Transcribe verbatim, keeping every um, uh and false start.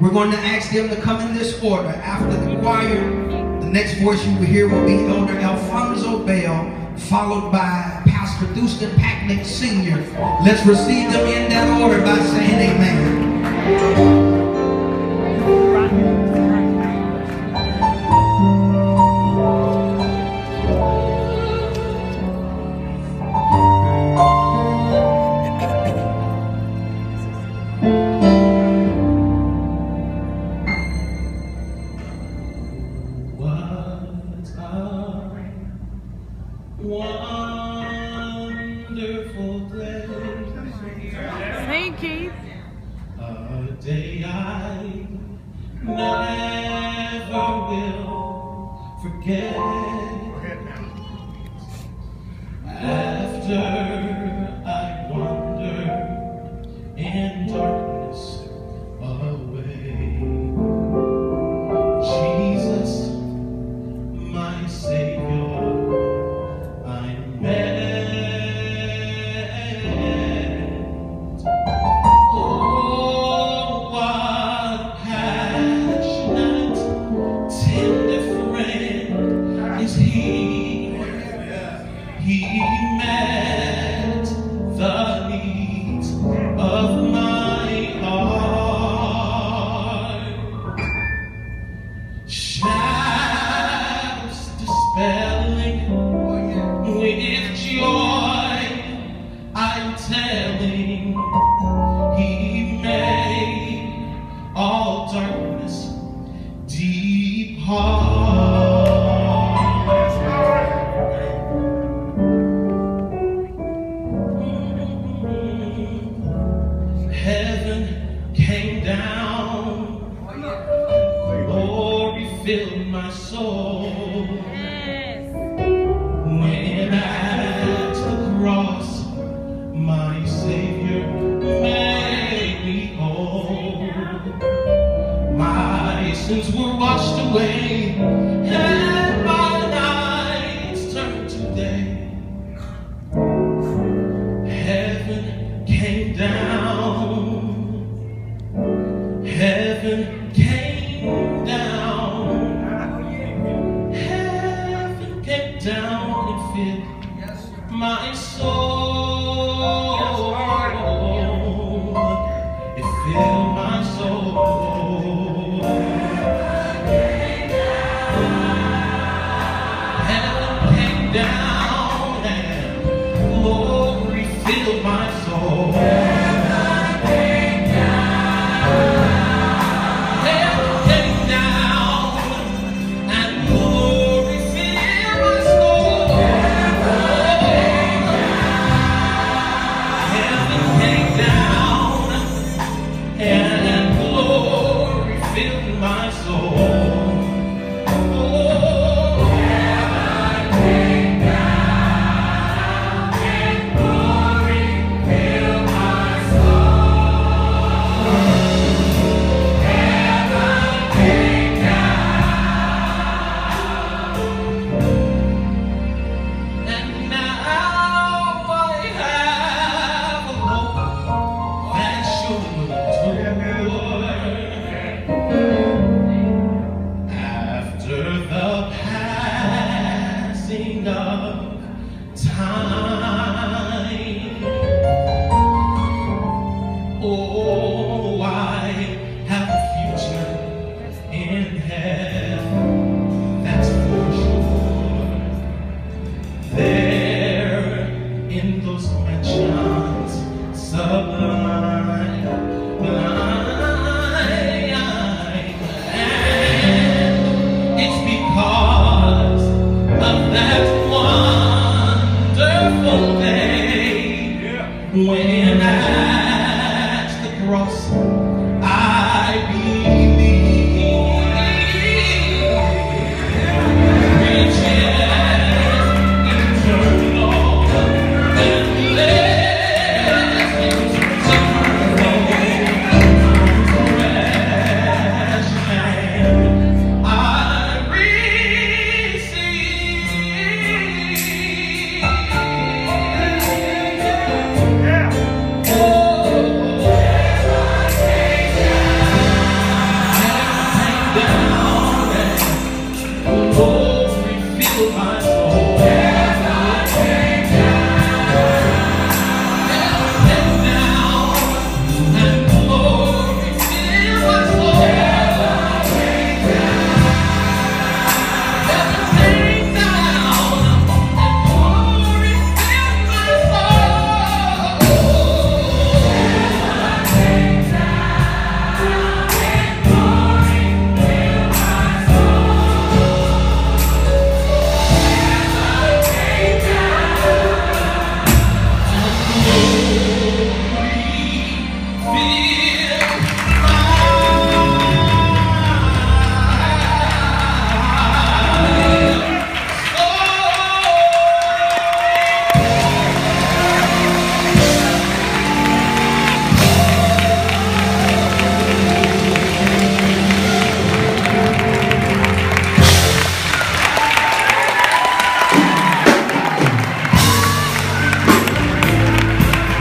We're going to ask them to come in this order. After the choir, the next voice you will hear will be Elder Alfonso Bell, followed by Pastor Houston Packnick Senior Let's receive them in that order by saying amen. Wonderful day. Thank you. A day I never will forget. After I wander in darkness away, Jesus, my Savior, I'm met. Oh, what passionate, tender friend is He. He met the needs of my heart. Shadows dispelling, with joy I'm telling, He made all darkness depart. Heaven came down, glory filled my soul. When at the cross my Savior made me whole, my sins were washed away and my nights turned to day. Heaven came down, heaven